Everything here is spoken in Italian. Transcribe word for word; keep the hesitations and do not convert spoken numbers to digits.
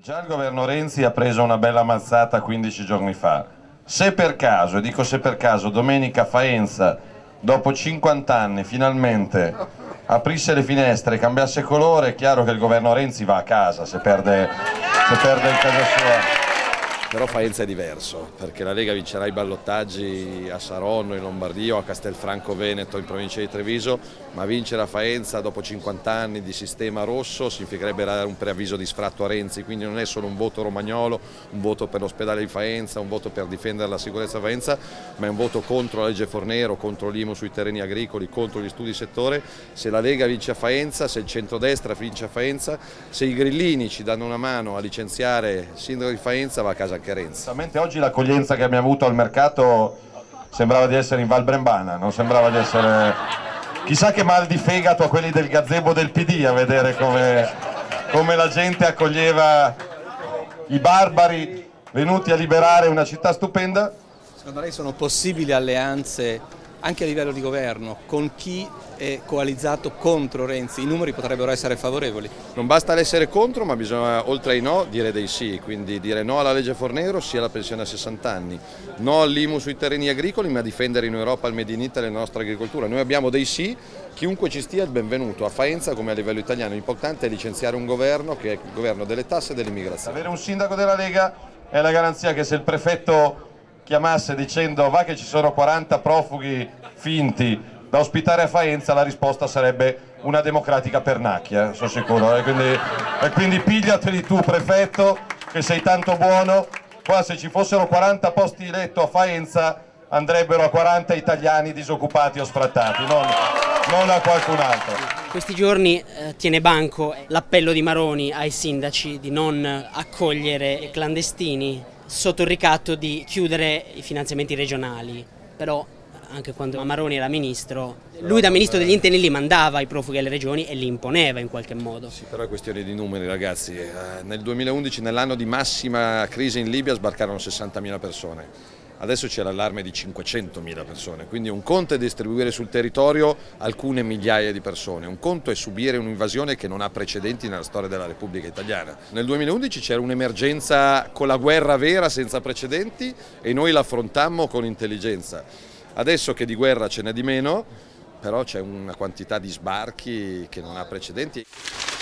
Già il governo Renzi ha preso una bella mazzata quindici giorni fa. Se per caso, e dico se per caso, domenica Faenza, dopo cinquanta anni, finalmente aprisse le finestre e cambiasse colore, è chiaro che il governo Renzi va a casa se perde, se perde in casa sua. Però Faenza è diverso, perché la Lega vincerà i ballottaggi a Saronno, in Lombardia o a Castelfranco Veneto, in provincia di Treviso, ma vincere a Faenza dopo cinquanta anni di sistema rosso significherebbe dare un preavviso di sfratto a Renzi, quindi non è solo un voto romagnolo, un voto per l'ospedale di Faenza, un voto per difendere la sicurezza a Faenza, ma è un voto contro la legge Fornero, contro l'I M U sui terreni agricoli, contro gli studi di settore. Se la Lega vince a Faenza, se il centrodestra vince a Faenza, se i grillini ci danno una mano a licenziare il sindaco di Faenza, va a casa anche Renzi. Oggi l'accoglienza che abbiamo avuto al mercato sembrava di essere in Val Brembana, non sembrava di essere... Chissà che mal di fegato a quelli del gazebo del P D a vedere come, come la gente accoglieva i barbari venuti a liberare una città stupenda. Secondo lei sono possibili alleanze anche a livello di governo con chi è coalizzato contro Renzi? I numeri potrebbero essere favorevoli. Non basta l'essere contro, ma bisogna oltre ai no dire dei sì, quindi dire no alla legge Fornero, sì alla pensione a sessanta anni, no all'I M U sui terreni agricoli, ma difendere in Europa il Made in Italy e la nostra agricoltura. Noi abbiamo dei sì, chiunque ci stia è il benvenuto, a Faenza come a livello italiano. L'importante è licenziare un governo che è il governo delle tasse e dell'immigrazione. Avere un sindaco della Lega è la garanzia che se il prefetto chiamasse dicendo va che ci sono quaranta profughi finti da ospitare a Faenza, la risposta sarebbe una democratica pernacchia, sono sicuro, e quindi, e quindi pigliateli tu prefetto che sei tanto buono. Qua se ci fossero quaranta posti letto a Faenza andrebbero a quaranta italiani disoccupati o sfrattati, non, non a qualcun altro. Questi giorni eh, tiene banco l'appello di Maroni ai sindaci di non accogliere clandestini sotto il ricatto di chiudere i finanziamenti regionali, però anche quando Maroni era ministro, lui da ministro degli interni li mandava i profughi alle regioni e li imponeva in qualche modo. Sì, però è questione di numeri, ragazzi. Eh, nel duemilaundici, nell'anno di massima crisi in Libia, sbarcarono sessantamila persone. Adesso c'è l'allarme di cinquecentomila persone, quindi un conto è distribuire sul territorio alcune migliaia di persone, un conto è subire un'invasione che non ha precedenti nella storia della Repubblica Italiana. Nel duemilaundici c'era un'emergenza con la guerra vera senza precedenti e noi l'affrontammo con intelligenza. Adesso che di guerra ce n'è di meno, però c'è una quantità di sbarchi che non ha precedenti.